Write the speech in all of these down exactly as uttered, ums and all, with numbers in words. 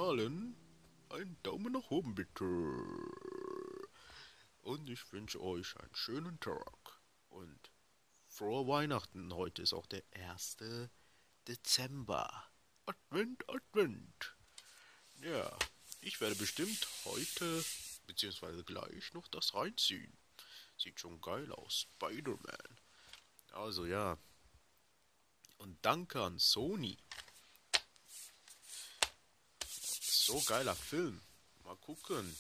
gefallen, einen Daumen nach oben bitte. Und ich wünsche euch einen schönen Tag. Und frohe Weihnachten. Heute ist auch der erste Dezember. Advent, Advent. Ja, ich werde bestimmt heute, beziehungsweise gleich, noch das reinziehen. Sieht schon geil aus. Spider-Man. Also ja. Und danke an Sony. So geiler Film. Mal gucken.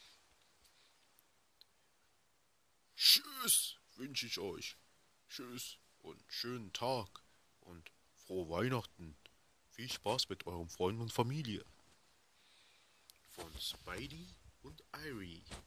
Tschüss, wünsche ich euch. Tschüss und schönen Tag und frohe Weihnachten. Viel Spaß mit eurem Freund und Familie. Von Spidey und Irie.